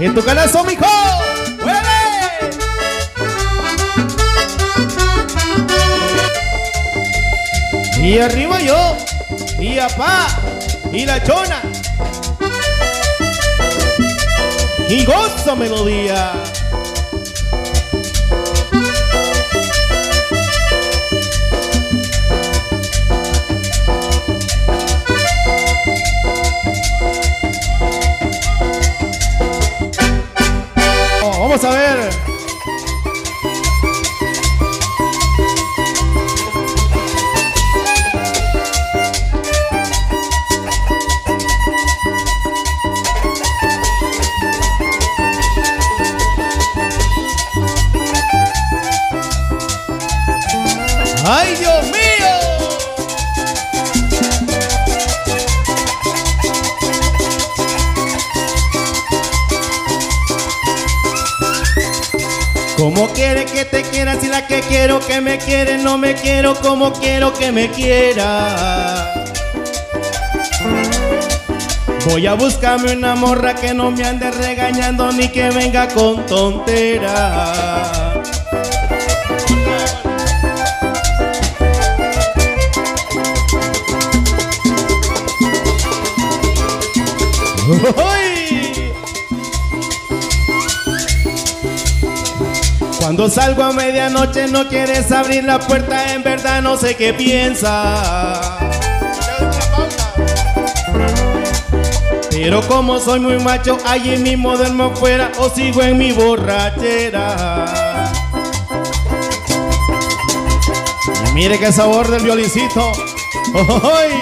En tu canazo, mijo. ¡Mueve! Y arriba yo, y apá, y la chona. Y goza melodía. Vamos a ver. ¡Ay, Dios mío! ¿Cómo quiere que te quiera si la que quiero que me quiere no me quiero como quiero que me quiera? Voy a buscarme una morra que no me ande regañando ni que venga con tonteras. Cuando salgo a medianoche no quieres abrir la puerta, en verdad no sé qué piensa. Pero como soy muy macho, allí mismo duermo fuera o sigo en mi borrachera. Y mire qué sabor del violincito. ¡Ay!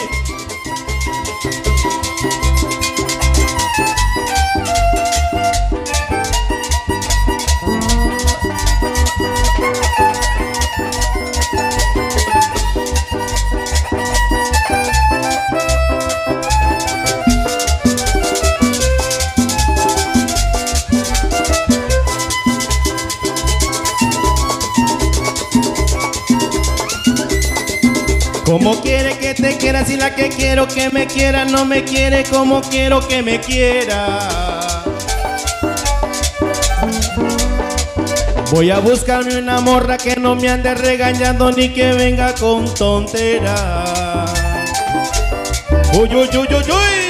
¿Cómo quiere que te quiera si la que quiero que me quiera no me quiere como quiero que me quiera? Voy a buscarme una morra que no me ande regañando ni que venga con tonteras. ¡Uy, uy, uy, uy, uy!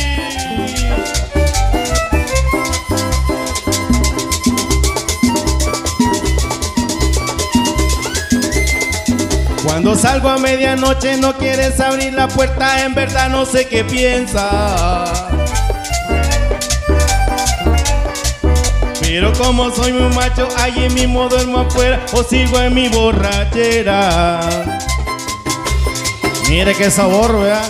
Cuando salgo a medianoche no quieres abrir la puerta, en verdad no sé qué piensa. Pero como soy muy macho, allí mismo duermo afuera o sigo en mi borrachera. Mire qué sabor, ¿verdad?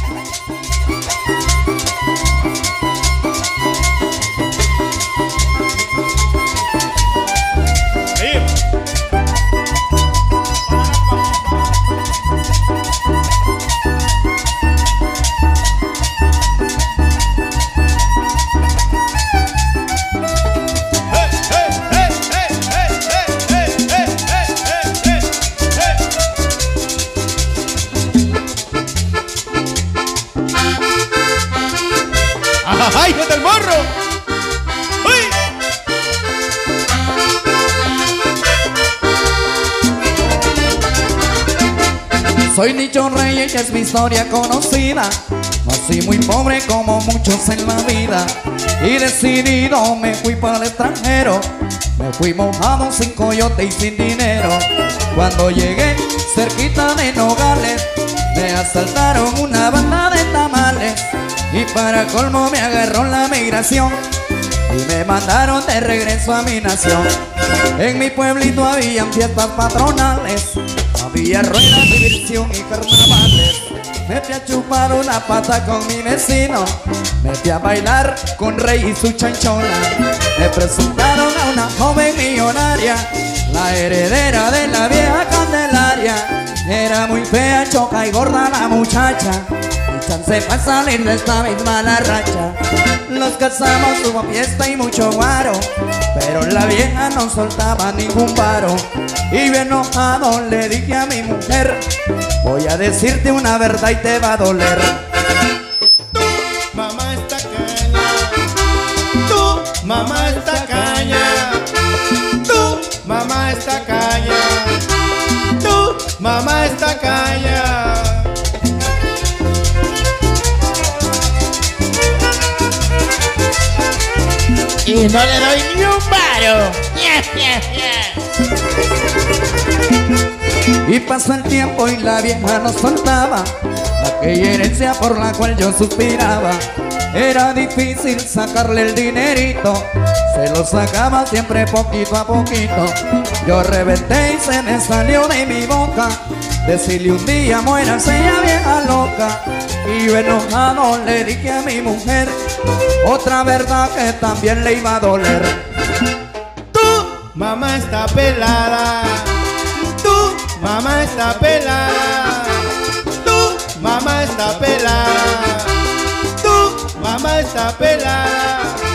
¡Ay, hijo del morro! ¡Uy! Soy Nicho Reyes y es mi historia conocida. Nací muy pobre como muchos en la vida y decidido me fui para el extranjero. Me fui mojado, sin coyote y sin dinero. Cuando llegué cerquita de Nogales me asaltaron una banda de tamales y para colmo me agarró la migración y me mandaron de regreso a mi nación. En mi pueblito habían fiestas patronales, había ruedas, diversión y carnavales. Me fui a chupar una pata con mi vecino, me fui a bailar con Rey y su chanchona. Me presentaron a una joven millonaria, la heredera de la vieja Candelaria. Era muy fea, choca y gorda la muchacha, y chance para salir de esta misma la racha. Nos casamos, hubo fiesta y mucho guaro, pero la vieja no soltaba ningún paro. Y bien enojado le dije a mi mujer, voy a decirte una verdad y te va a doler. Tu mamá está cana, tu mamá está caña. Tú, mamá está caña. Tú, mamá está caña. Y no le doy ni un paro. Y pasó el tiempo y la vieja no soltaba aquella herencia por la cual yo suspiraba. Era difícil sacarle el dinerito, se lo sacaba siempre poquito a poquito. Yo reventé y se me salió de mi boca decirle un día muérase ya vieja loca. Y yo enojado le dije a mi mujer otra verdad que también le iba a doler. Tú, mamá está pelada. Tú, mamá está pelada. Tú, mamá está pelada. Tú, mamá está pelada.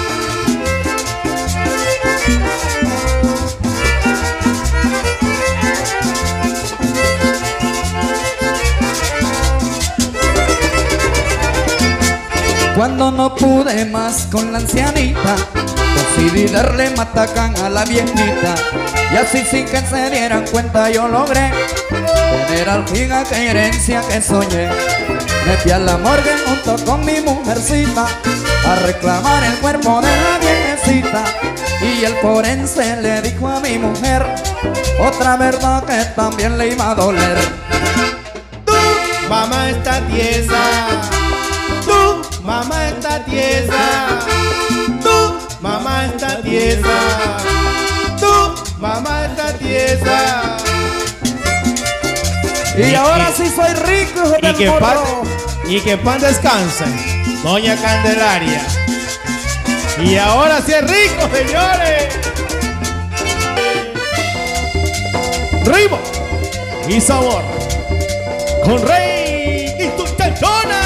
Cuando no pude más con la ancianita, decidí darle matacán a la viejita. Y así sin que se dieran cuenta yo logré tener al fin aquella herencia que soñé. Me fui a la morgue junto con mi mujercita a reclamar el cuerpo de la viejecita. Y el forense le dijo a mi mujer otra verdad que también le iba a doler. Tú, mamá está tiesa. Tú, mamá está tiesa. Tú, mamá está tiesa. Tú, mamá está tiesa. Y ahora sí soy rico, hijo del morro. Y que en paz descanse doña Candelaria. Y ahora sí es rico, señores. Ritmo y sabor con Rey y tu chanchona.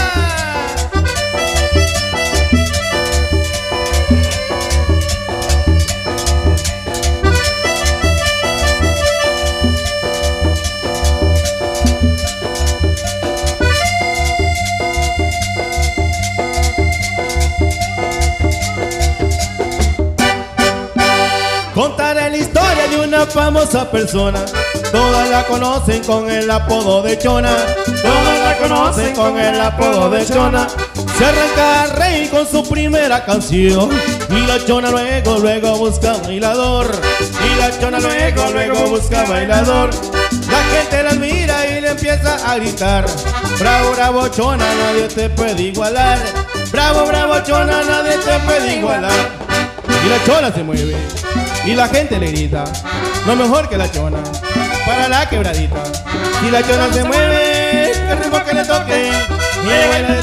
Contaré la historia de una famosa persona. Todas la conocen con el apodo de Chona. Todas la conocen con el apodo de Chona. Se arranca a reír con su primera canción. Y la Chona luego busca bailador. Y la Chona luego busca bailador. La gente la mira y le empieza a gritar: bravo, bravo Chona, nadie te puede igualar. Bravo, bravo Chona, nadie te puede igualar. Y la Chona se mueve y la gente le grita: no mejor que la Chona para la quebradita. Y la Chona se mueve, que ritmo que le toque, y baila